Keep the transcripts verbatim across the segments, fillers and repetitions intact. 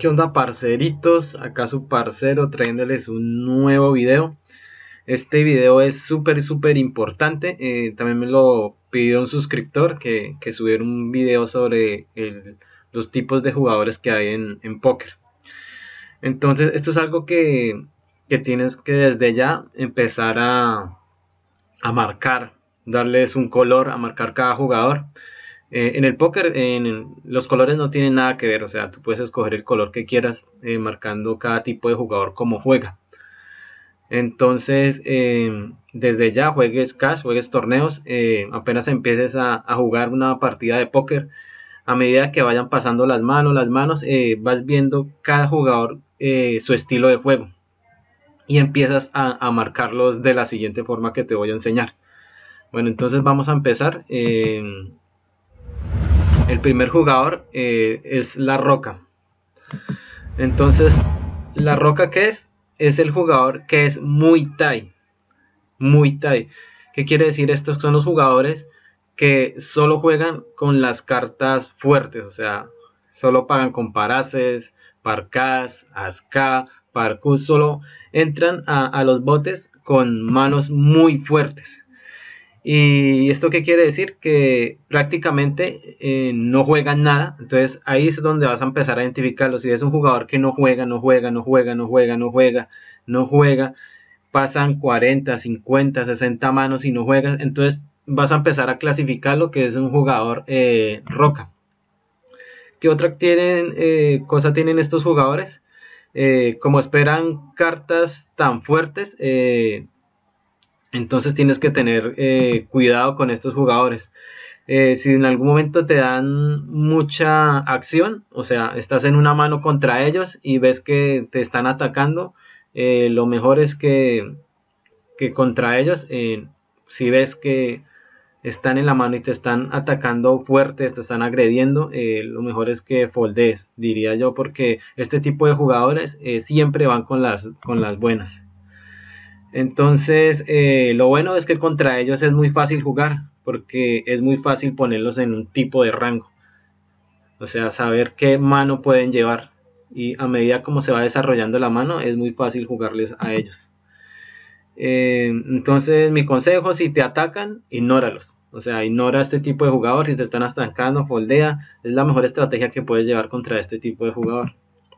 ¿Qué onda, parceritos? Acá su parcero trayéndoles un nuevo video. Este video es súper súper importante. Eh, también me lo pidió un suscriptor que, que subiera un video sobre el, los tipos de jugadores que hay en, en póker. Entonces esto es algo que, que tienes que desde ya empezar a, a marcar, darles un color, a marcar cada jugador. Eh, en el póker, en, en, los colores no tienen nada que ver, o sea, tú puedes escoger el color que quieras, eh, marcando cada tipo de jugador como juega. Entonces, eh, desde ya juegues cash, juegues torneos, eh, apenas empieces a, a jugar una partida de póker, a medida que vayan pasando las manos, las manos, eh, vas viendo cada jugador eh, su estilo de juego y empiezas a, a marcarlos de la siguiente forma que te voy a enseñar. Bueno, entonces vamos a empezar. Eh, El primer jugador eh, es La Roca. Entonces, La Roca, ¿qué es? Es el jugador que es Muay Thai. Muay Thai. ¿Qué quiere decir? Estos son los jugadores que solo juegan con las cartas fuertes. O sea, solo pagan con paraces, parcas, asca, parcus. Solo entran a, a los botes con manos muy fuertes. ¿Y esto qué quiere decir? Que prácticamente eh, no juegan nada. Entonces ahí es donde vas a empezar a identificarlo. Si es un jugador que no juega, no juega, no juega, no juega, no juega, no juega, pasan cuarenta, cincuenta, sesenta manos y no juegas, entonces vas a empezar a clasificarlo que es un jugador eh, roca. ¿Qué otra tienen, eh, cosa tienen estos jugadores? Eh, como esperan cartas tan fuertes, eh, entonces tienes que tener eh, cuidado con estos jugadores. Eh, si en algún momento te dan mucha acción, o sea, estás en una mano contra ellos y ves que te están atacando, eh, lo mejor es que, que contra ellos, eh, si ves que están en la mano y te están atacando fuerte, te están agrediendo, eh, lo mejor es que foldees, diría yo, porque este tipo de jugadores eh, siempre van con las, con las buenas. Entonces, eh, lo bueno es que contra ellos es muy fácil jugar, porque es muy fácil ponerlos en un tipo de rango. O sea, saber qué mano pueden llevar. Y a medida como se va desarrollando la mano, es muy fácil jugarles a ellos. Eh, entonces, mi consejo, si te atacan, ignóralos. O sea, ignora a este tipo de jugador. Si te están atacando, foldea. Es la mejor estrategia que puedes llevar contra este tipo de jugador.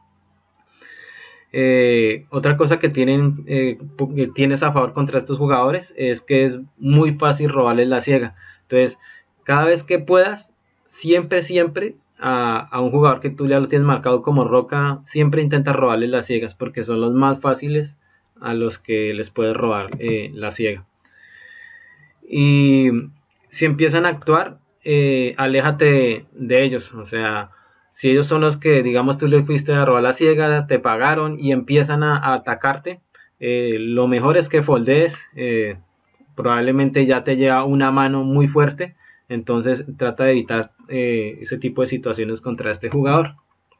Eh, otra cosa que tienen eh, que tienes a favor contra estos jugadores es que es muy fácil robarles la ciega. Entonces, cada vez que puedas, siempre, siempre a, a un jugador que tú ya lo tienes marcado como roca, siempre intenta robarles las ciegas porque son los más fáciles a los que les puedes robar eh, la ciega. Y si empiezan a actuar, eh, aléjate de, de ellos. O sea, si ellos son los que, digamos, tú le fuiste a robar la ciega, te pagaron y empiezan a, a atacarte, eh, lo mejor es que foldees. Eh, probablemente ya te lleva una mano muy fuerte, entonces trata de evitar eh, ese tipo de situaciones contra este jugador.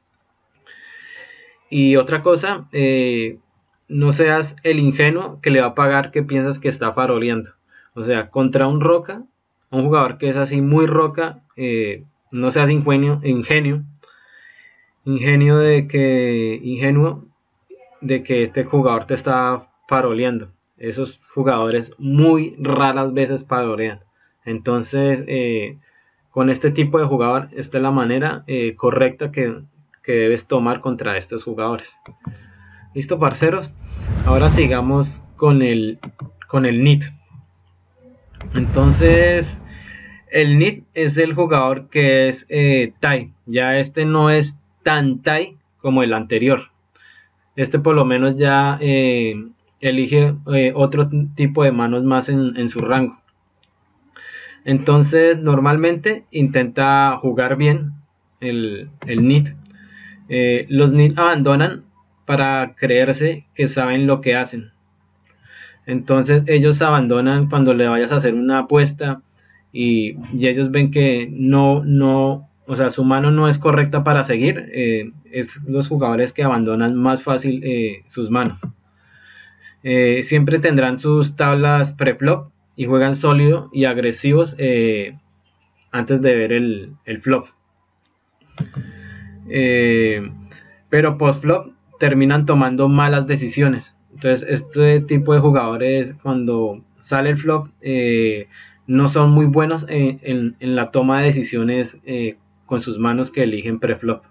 Y otra cosa, eh, no seas el ingenuo que le va a pagar que piensas que está faroleando. O sea, contra un roca, un jugador que es así muy roca, eh, no seas ingenio, ingenio ingenio de que ingenuo de que este jugador te está faroleando. Esos jugadores muy raras veces farolean. Entonces, eh, con este tipo de jugador, esta es la manera eh, correcta que, que debes tomar contra estos jugadores. Listo, parceros. Ahora sigamos con el con el N I T. Entonces, el N I T es el jugador que es eh, Thai. Ya este no es tan Thai como el anterior. Este por lo menos ya eh, elige eh, otro tipo de manos más en, en su rango. Entonces normalmente intenta jugar bien el, el N I T. Eh, los N I T abandonan para creerse que saben lo que hacen. Entonces ellos abandonan cuando le vayas a hacer una apuesta y, y ellos ven que no, no, o sea, su mano no es correcta para seguir. Eh, es los jugadores que abandonan más fácil eh, sus manos. Eh, siempre tendrán sus tablas preflop y juegan sólido y agresivos eh, antes de ver el, el flop. Eh, pero post flop terminan tomando malas decisiones. Entonces este tipo de jugadores, cuando sale el flop, eh, no son muy buenos en, en, en la toma de decisiones eh, con sus manos que eligen preflop.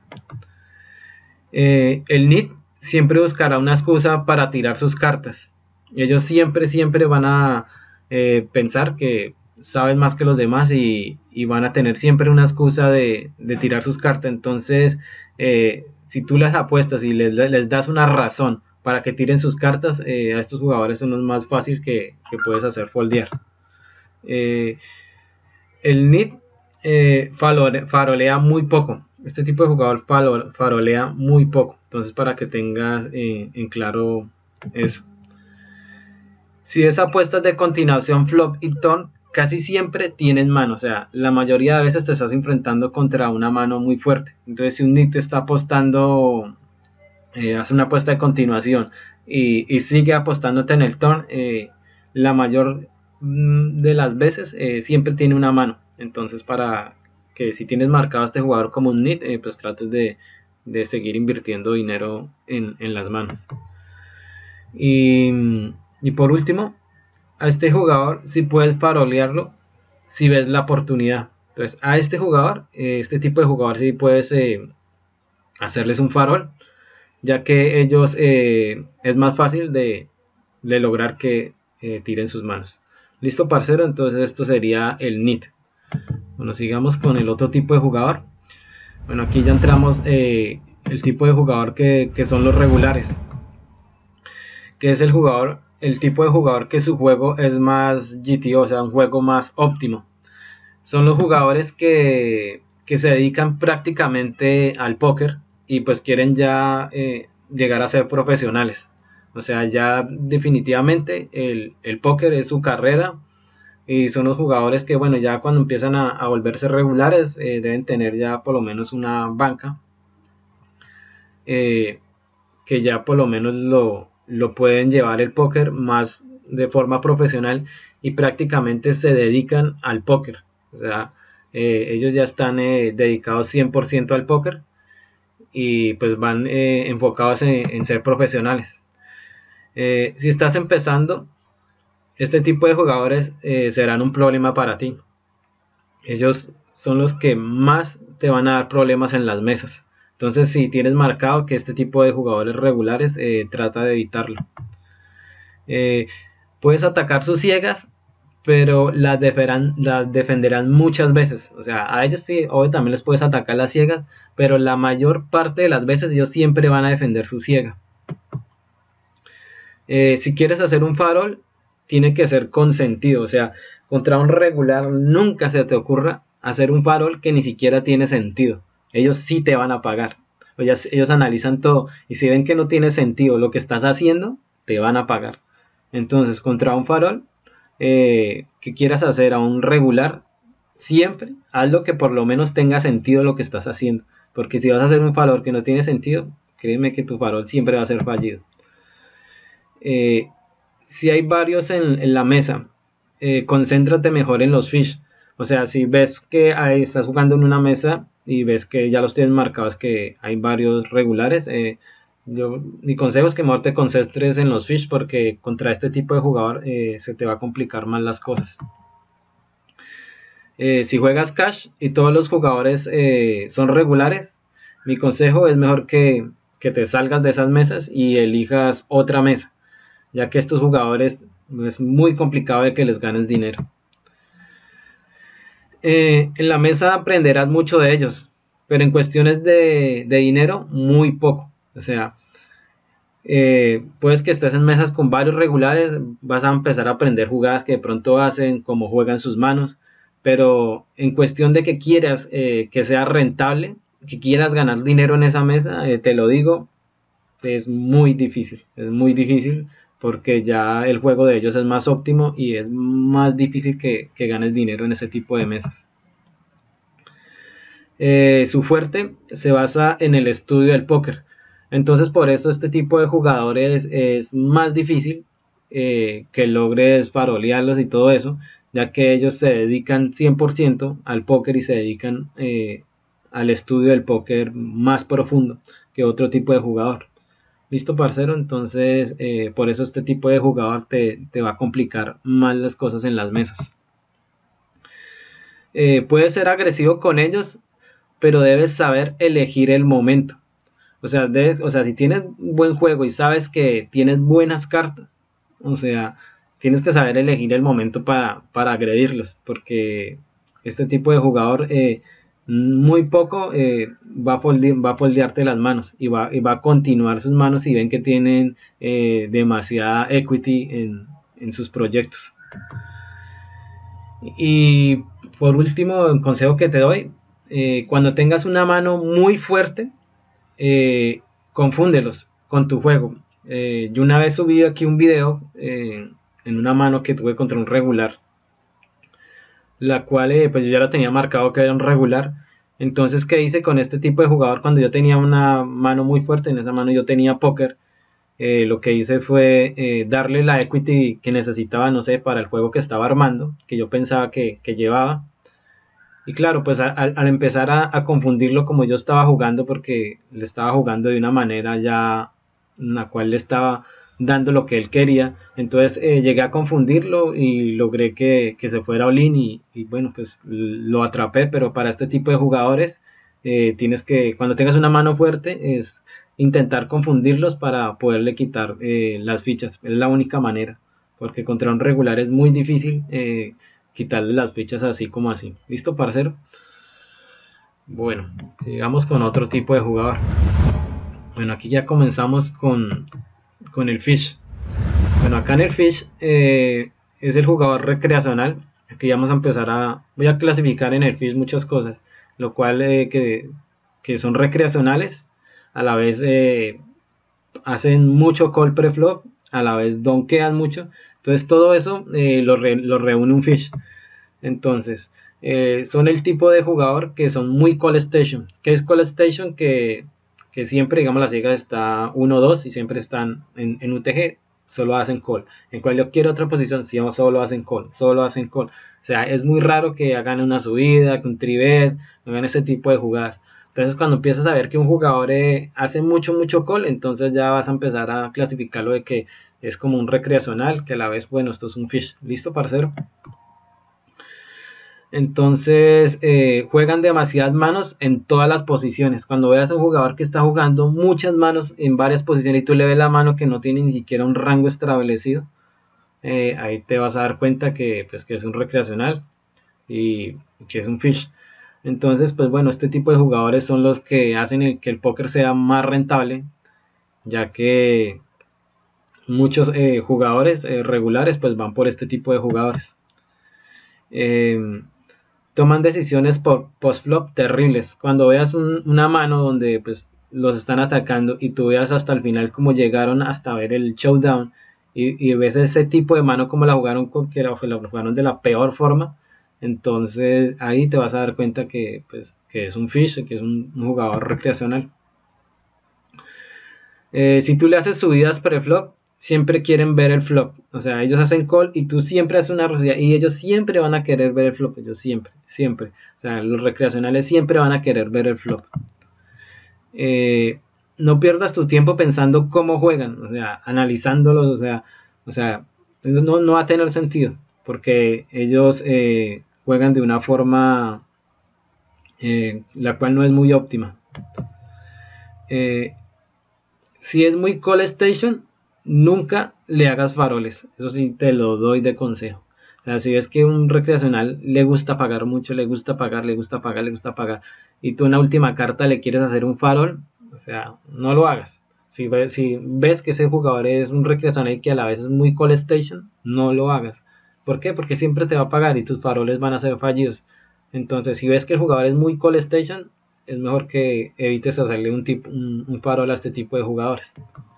Eh, el nit siempre buscará una excusa para tirar sus cartas. Ellos siempre, siempre van a eh, pensar que saben más que los demás y, y van a tener siempre una excusa de, de tirar sus cartas. Entonces, eh, si tú les apuestas y les, les das una razón para que tiren sus cartas, eh, a estos jugadores son los más fácil que, que puedes hacer foldear. Eh, el nit eh, farolea muy poco. Este tipo de jugador farolea muy poco. Entonces, para que tengas eh, en claro eso. Si es apuestas de continuación flop y turn, casi siempre tienen mano. O sea, la mayoría de veces te estás enfrentando contra una mano muy fuerte. Entonces, si un nit te está apostando, eh, hace una apuesta de continuación y, y sigue apostándote en el turn, eh, la mayor de las veces eh, siempre tiene una mano. Entonces, para que si tienes marcado a este jugador como un nit, eh, pues trates de, de seguir invirtiendo dinero en, en las manos. Y, y por último, a este jugador si puedes farolearlo si ves la oportunidad. Entonces, a este jugador, eh, este tipo de jugador si puedes eh, hacerles un farol, ya que ellos eh, es más fácil de, de lograr que eh, tiren sus manos. Listo, parcero, entonces esto sería el nit. Bueno, sigamos con el otro tipo de jugador. Bueno, aquí ya entramos eh, el tipo de jugador que, que son los regulares, que es el jugador, el tipo de jugador que su juego es más G T O, o sea, un juego más óptimo. Son los jugadores que, que se dedican prácticamente al póker y pues quieren ya eh, llegar a ser profesionales. O sea, ya definitivamente el, el póker es su carrera. Y son los jugadores que, bueno, ya cuando empiezan a, a volverse regulares, eh, deben tener ya por lo menos una banca eh, que ya por lo menos lo, lo pueden llevar el póker más de forma profesional y prácticamente se dedican al póker. O sea, eh, ellos ya están eh, dedicados cien por ciento al póker y pues van eh, enfocados en, en ser profesionales. Eh, si estás empezando, este tipo de jugadores eh, serán un problema para ti. Ellos son los que más te van a dar problemas en las mesas. Entonces, si tienes marcado que este tipo de jugadores regulares, eh, trata de evitarlo. Eh, puedes atacar sus ciegas, pero las, deferán, las defenderán muchas veces. O sea, a ellos sí, hoy también les puedes atacar las ciegas, pero la mayor parte de las veces ellos siempre van a defender su ciega. Eh, si quieres hacer un farol, tiene que ser con sentido. O sea, contra un regular nunca se te ocurra hacer un farol que ni siquiera tiene sentido. Ellos sí te van a pagar. O sea, ellos analizan todo y si ven que no tiene sentido lo que estás haciendo, te van a pagar. Entonces, contra un farol eh, que quieras hacer a un regular, siempre haz lo que por lo menos tenga sentido lo que estás haciendo. Porque si vas a hacer un farol que no tiene sentido, créeme que tu farol siempre va a ser fallido. Eh, si hay varios en, en la mesa, eh, concéntrate mejor en los fish. O sea, si ves que ahí estás jugando en una mesa y ves que ya los tienes marcados, que hay varios regulares, eh, yo, mi consejo es que mejor te concentres en los fish, porque contra este tipo de jugador eh, se te va a complicar más las cosas. Eh, si juegas cash y todos los jugadores eh, son regulares, mi consejo es mejor que, que te salgas de esas mesas y elijas otra mesa, ya que estos jugadores es muy complicado de que les ganes dinero. Eh, en la mesa aprenderás mucho de ellos, pero en cuestiones de, de dinero, muy poco. O sea, eh, puedes que estés en mesas con varios regulares, vas a empezar a aprender jugadas que de pronto hacen, cómo juegan sus manos, pero en cuestión de que quieras eh, que sea rentable, que quieras ganar dinero en esa mesa, eh, te lo digo, es muy difícil, es muy difícil porque ya el juego de ellos es más óptimo y es más difícil que, que ganes dinero en ese tipo de mesas. Eh, su fuerte se basa en el estudio del póker, entonces por eso este tipo de jugadores es más difícil eh, que logres farolearlos y todo eso, ya que ellos se dedican cien por ciento al póker y se dedican eh, al estudio del póker más profundo. que otro tipo de jugador. ¿Listo, parcero? Entonces, eh, por eso este tipo de jugador te, te va a complicar más las cosas en las mesas. Eh, puedes ser agresivo con ellos, pero debes saber elegir el momento. O sea, debes, o sea, si tienes buen juego y sabes que tienes buenas cartas, o sea, tienes que saber elegir el momento para, para agredirlos, porque este tipo de jugador eh, muy poco eh, va, a folde, va a foldearte las manos y va, y va a continuar sus manos si ven que tienen eh, demasiada equity en, en sus proyectos. Y por último, el consejo que te doy, eh, cuando tengas una mano muy fuerte, eh, confúndelos con tu juego. Eh, yo una vez subí aquí un video eh, en una mano que tuve contra un regular, la cual eh, pues yo ya lo tenía marcado que era un regular. Entonces, ¿qué hice con este tipo de jugador? Cuando yo tenía una mano muy fuerte, en esa mano yo tenía póker, eh, lo que hice fue eh, darle la equity que necesitaba, no sé, para el juego que estaba armando, que yo pensaba que, que llevaba. Y claro, pues a, a, al empezar a, a confundirlo como yo estaba jugando, porque le estaba jugando de una manera ya en la cual le estaba dando lo que él quería, entonces eh, llegué a confundirlo y logré que, que se fuera all-in y, y bueno, pues lo atrapé. Pero para este tipo de jugadores eh, tienes que, cuando tengas una mano fuerte, es intentar confundirlos para poderle quitar eh, las fichas. Es la única manera, porque contra un regular es muy difícil eh, quitarle las fichas así como así. ¿Listo, parcero? Bueno, sigamos con otro tipo de jugador. Bueno, aquí ya comenzamos con, con el Fish. Bueno, acá en el Fish eh, es el jugador recreacional. Aquí vamos a empezar a... Voy a clasificar en el Fish muchas cosas, lo cual eh, que, que son recreacionales, a la vez eh, hacen mucho call preflop, a la vez donkean mucho. Entonces todo eso eh, lo, re, lo reúne un Fish. Entonces, eh, son el tipo de jugador que son muy call station. ¿Qué es call station? Que, que siempre, digamos, la ciega está uno dos y siempre están en, en U T G, solo hacen call. En cualquier otra posición, si solo hacen call, solo hacen call. O sea, es muy raro que hagan una subida, que un tribet, hagan ese tipo de jugadas. Entonces, cuando empiezas a ver que un jugador eh, hace mucho, mucho call, entonces ya vas a empezar a clasificarlo de que es como un recreacional, que a la vez, bueno, esto es un fish. ¿Listo, parcero? Entonces eh, juegan demasiadas manos en todas las posiciones. Cuando veas a un jugador que está jugando muchas manos en varias posiciones y tú le ves la mano que no tiene ni siquiera un rango establecido, eh, ahí te vas a dar cuenta que, pues, que es un recreacional y que es un fish. Entonces, pues bueno, este tipo de jugadores son los que hacen el, que el póker sea más rentable, ya que muchos eh, jugadores eh, regulares pues van por este tipo de jugadores. Eh, toman decisiones por post-flop terribles. Cuando veas un, una mano donde pues los están atacando y tú veas hasta el final cómo llegaron hasta ver el showdown y, y ves ese tipo de mano como la jugaron, que la, la jugaron de la peor forma, entonces ahí te vas a dar cuenta que, pues, que es un fish, que es un, un jugador recreacional. Eh, si tú le haces subidas pre-flop, siempre quieren ver el flop. O sea, ellos hacen call y tú siempre haces una rosilla y ellos siempre van a querer ver el flop. Ellos siempre, siempre. O sea, los recreacionales siempre van a querer ver el flop. Eh, no pierdas tu tiempo pensando cómo juegan, o sea, analizándolos, o sea, o sea, no, no va a tener sentido, porque ellos eh, juegan de una forma eh, la cual no es muy óptima. Eh, si es muy call station, nunca le hagas faroles, eso sí te lo doy de consejo. O sea, si ves que un recreacional le gusta pagar mucho, le gusta pagar, le gusta pagar, le gusta pagar, y tú en la última carta le quieres hacer un farol, o sea, no lo hagas. Si ves, si ves que ese jugador es un recreacional que a la vez es muy call station, no lo hagas. ¿Por qué? Porque siempre te va a pagar y tus faroles van a ser fallidos. Entonces, si ves que el jugador es muy call station, es mejor que evites hacerle un, tipo, un, un farol a este tipo de jugadores.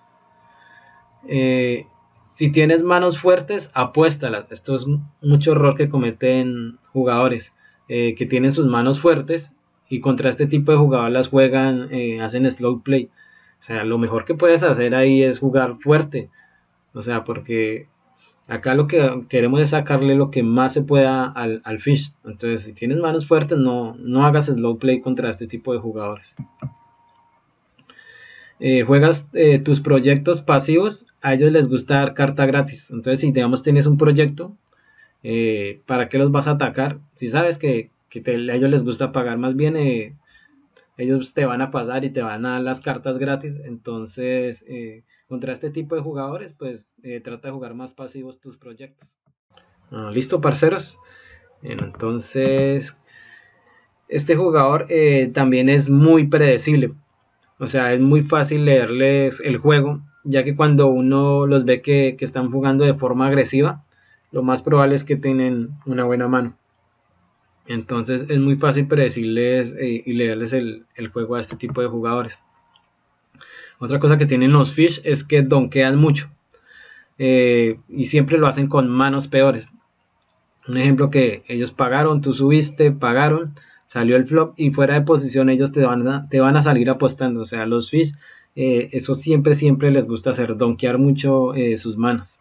Eh, si tienes manos fuertes, apuéstalas. Esto es mucho error que cometen jugadores eh, que tienen sus manos fuertes y contra este tipo de jugadores las juegan, eh, hacen slow play. O sea, lo mejor que puedes hacer ahí es jugar fuerte. O sea, porque acá lo que queremos es sacarle lo que más se pueda al, al fish. Entonces, si tienes manos fuertes, no, no hagas slow play contra este tipo de jugadores. eh, juegas eh, tus proyectos pasivos, a ellos les gusta dar carta gratis. Entonces, si digamos tienes un proyecto, eh, ¿para qué los vas a atacar? Si sabes que, que te, a ellos les gusta pagar, más bien eh, ellos te van a pasar y te van a dar las cartas gratis. Entonces, eh, contra este tipo de jugadores, pues eh, trata de jugar más pasivos tus proyectos. Ah, ¿listo, parceros? Bueno, entonces, este jugador eh, también es muy predecible. O sea, es muy fácil leerles el juego, ya que cuando uno los ve que, que están jugando de forma agresiva, lo más probable es que tienen una buena mano. Entonces es muy fácil predecirles eh, y leerles el, el juego a este tipo de jugadores. Otra cosa que tienen los Fish es que donkean mucho. Eh, y siempre lo hacen con manos peores. Un ejemplo, que ellos pagaron, tú subiste, pagaron, salió el flop y fuera de posición ellos te van a, te van a salir apostando. O sea, los Fish, eh, eso siempre, siempre les gusta hacer, donkear mucho eh, sus manos.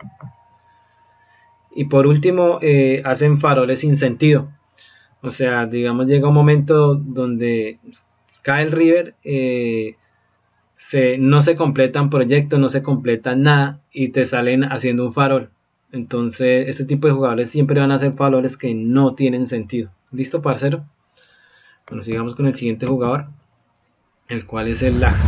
Y por último, eh, hacen faroles sin sentido. O sea, digamos, llega un momento donde cae el river, eh, se, no se completan proyectos, no se completa nada y te salen haciendo un farol. Entonces, este tipo de jugadores siempre van a hacer faroles que no tienen sentido. ¿Listo, parcero? Bueno, sigamos con el siguiente jugador, el cual es el lag.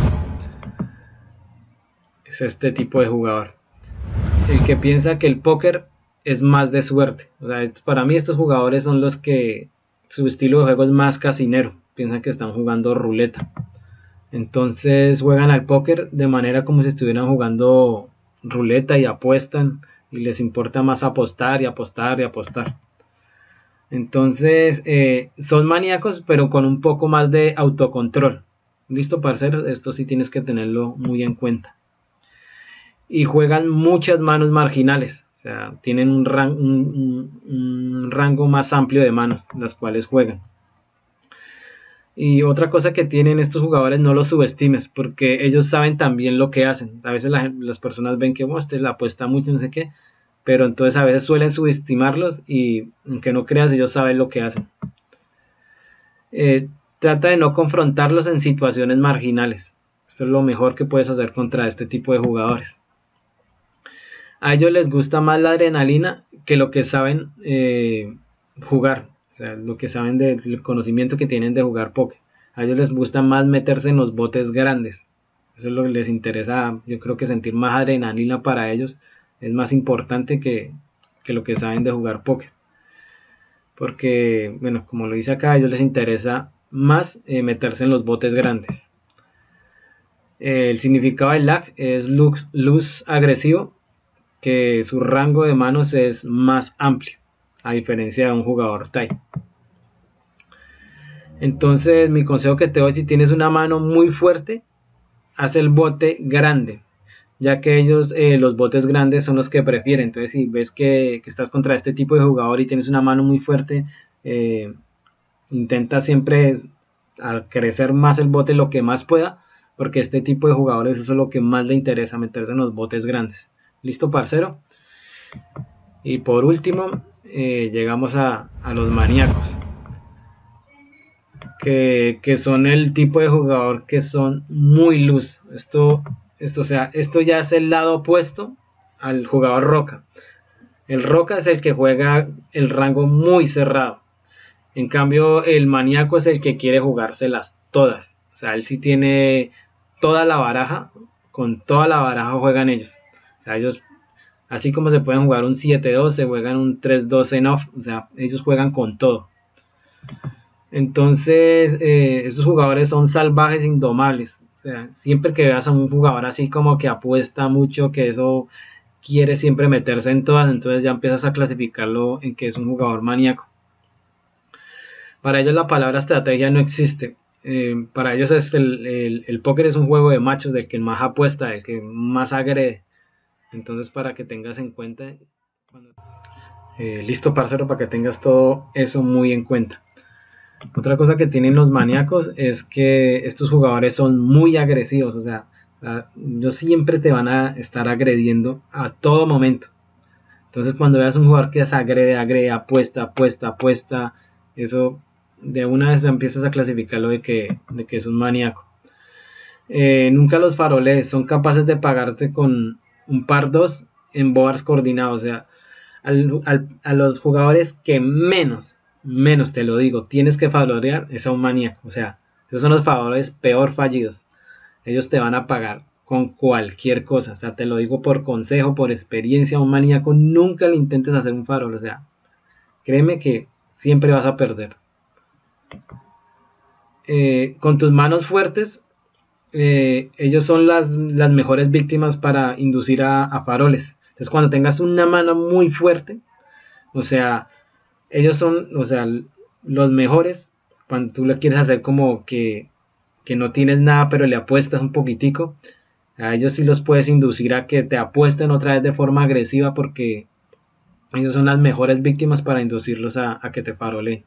Es este tipo de jugador, el que piensa que el póker es más de suerte. O sea, para mí estos jugadores son los que su estilo de juego es más casinero, piensan que están jugando ruleta. Entonces juegan al póker de manera como si estuvieran jugando ruleta y apuestan, y les importa más apostar y apostar y apostar. Entonces eh, son maníacos, pero con un poco más de autocontrol. Listo, parceros, esto sí tienes que tenerlo muy en cuenta. Y juegan muchas manos marginales, o sea, tienen un, ran un, un rango más amplio de manos, las cuales juegan. Y otra cosa que tienen estos jugadores, no los subestimes, porque ellos saben también lo que hacen. A veces la, las personas ven que oh, este la apuesta mucho, no sé qué, pero entonces a veces suelen subestimarlos y aunque no creas, ellos saben lo que hacen. Eh, trata de no confrontarlos en situaciones marginales. Esto es lo mejor que puedes hacer contra este tipo de jugadores. A ellos les gusta más la adrenalina que lo que saben eh, jugar. O sea, lo que saben del conocimiento que tienen de jugar póker. A ellos les gusta más meterse en los botes grandes. Eso es lo que les interesa. Yo creo que sentir más adrenalina para ellos es más importante que, que lo que saben de jugar póker. Porque, bueno, como lo dice acá, a ellos les interesa más eh, meterse en los botes grandes. Eh, el significado del lag es luz, luz agresivo, que su rango de manos es más amplio, a diferencia de un jugador tie. Entonces mi consejo que te doy, si tienes una mano muy fuerte, haz el bote grande, ya que ellos eh, los botes grandes son los que prefieren. Entonces si ves que, que estás contra este tipo de jugador y tienes una mano muy fuerte, eh, intenta siempre a crecer más el bote lo que más pueda, porque este tipo de jugadores eso es lo que más le interesa, meterse en los botes grandes. ¿Listo, parcero? Y por último, eh, llegamos a, a los maníacos, que, que son el tipo de jugador que son muy luz. Esto, esto, o sea, esto ya es el lado opuesto al jugador roca. El roca es el que juega el rango muy cerrado. En cambio, el maníaco es el que quiere jugárselas todas. O sea, él sí tiene toda la baraja, con toda la baraja juegan ellos. O sea, ellos, así como se pueden jugar un siete dos, se juegan un tres dos en off. O sea, ellos juegan con todo. Entonces, eh, estos jugadores son salvajes, indomables. O sea, siempre que veas a un jugador así como que apuesta mucho, que eso quiere siempre meterse en todas, entonces ya empiezas a clasificarlo en que es un jugador maníaco. Para ellos la palabra estrategia no existe. Eh, para ellos es el, el, el póker es un juego de machos, del que más apuesta, del que más agrede. Entonces, para que tengas en cuenta, cuando... eh, listo, parcero, para que tengas todo eso muy en cuenta. Otra cosa que tienen los maníacos es que estos jugadores son muy agresivos. O sea, ellos siempre te van a estar agrediendo a todo momento. Entonces, cuando veas un jugador que se agrede, agrede, apuesta, apuesta, apuesta, eso de una vez empiezas a clasificarlo de que, de que es un maníaco. Eh, nunca los faroles son capaces de pagarte con un par dos en boards coordinados. O sea, al, al, a los jugadores que menos, menos te lo digo, tienes que farolear es a un maníaco. O sea, esos son los favores peor fallidos. Ellos te van a pagar con cualquier cosa. O sea, te lo digo por consejo, por experiencia. A un maníaco nunca le intentes hacer un farol. O sea, créeme que siempre vas a perder. Eh, con tus manos fuertes, eh, ellos son las, las mejores víctimas para inducir a, a faroles. Entonces, cuando tengas una mano muy fuerte, o sea, ellos son, o sea, los mejores cuando tú le quieres hacer como que, que no tienes nada, pero le apuestas un poquitico. A ellos sí los puedes inducir a que te apuesten otra vez de forma agresiva, porque ellos son las mejores víctimas para inducirlos a, a que te faroleen.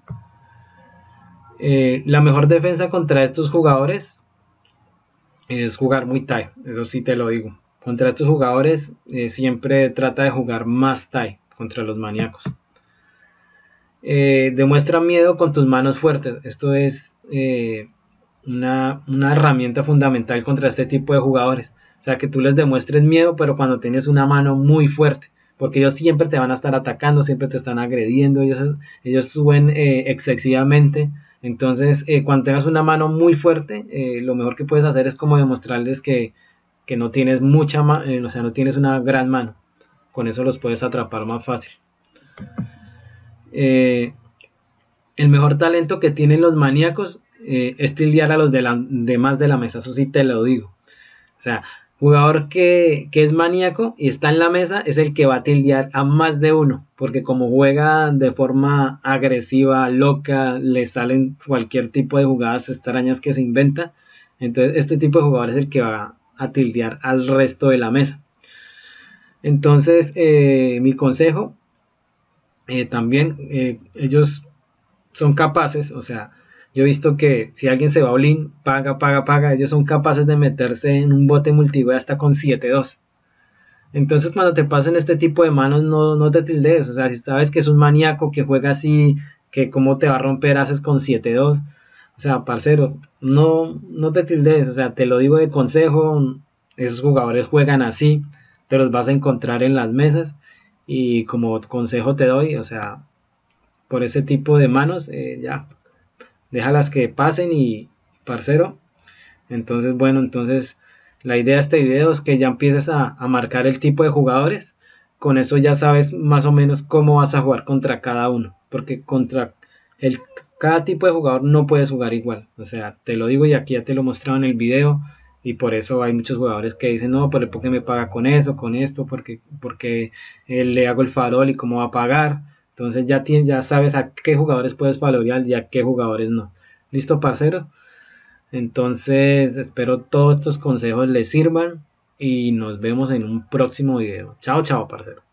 Eh, la mejor defensa contra estos jugadores es jugar muy tie, eso sí te lo digo. Contra estos jugadores eh, siempre trata de jugar más tie contra los maníacos. Eh, demuestra miedo con tus manos fuertes. Esto es eh, una, una herramienta fundamental contra este tipo de jugadores. O sea, que tú les demuestres miedo, pero cuando tienes una mano muy fuerte, porque ellos siempre te van a estar atacando, siempre te están agrediendo, ellos, ellos suben eh, excesivamente. Entonces, eh, cuando tengas una mano muy fuerte, eh, lo mejor que puedes hacer es como demostrarles que, que no tienes mucha mano, eh, o sea, no tienes una gran mano. Con eso los puedes atrapar más fácil. Eh, el mejor talento que tienen los maníacos eh, es tildear a los de la, demás de la mesa, eso sí te lo digo. O sea, jugador que, que es maníaco y está en la mesa es el que va a tildear a más de uno, porque como juega de forma agresiva, loca, le salen cualquier tipo de jugadas extrañas que se inventa. Entonces este tipo de jugador es el que va a tildear al resto de la mesa. Entonces eh, mi consejo eh, también, eh, ellos son capaces, o sea, yo he visto que si alguien se va a all-in, paga, paga, paga, ellos son capaces de meterse en un bote multijugador hasta con siete dos. Entonces cuando te pasen este tipo de manos, no, no te tildes, o sea, si sabes que es un maníaco que juega así, que cómo te va a romper haces con siete dos, o sea, parcero, no, no te tildes, o sea, te lo digo de consejo, esos jugadores juegan así, te los vas a encontrar en las mesas, y como consejo te doy, o sea, por ese tipo de manos, eh, ya, déjalas que pasen y parcero. Entonces, bueno, entonces la idea de este video es que ya empieces a, a marcar el tipo de jugadores. Con eso ya sabes más o menos cómo vas a jugar contra cada uno, porque contra el, cada tipo de jugador no puedes jugar igual. O sea, te lo digo y aquí ya te lo he mostrado en el video, y por eso hay muchos jugadores que dicen, no, pero ¿por qué me paga con eso, con esto? Porque, porque eh, le hago el farol y cómo va a pagar. Entonces ya, tienes, ya sabes a qué jugadores puedes farolear y a qué jugadores no. ¿Listo, parcero? Entonces espero todos estos consejos les sirvan y nos vemos en un próximo video. Chao, chao, parcero.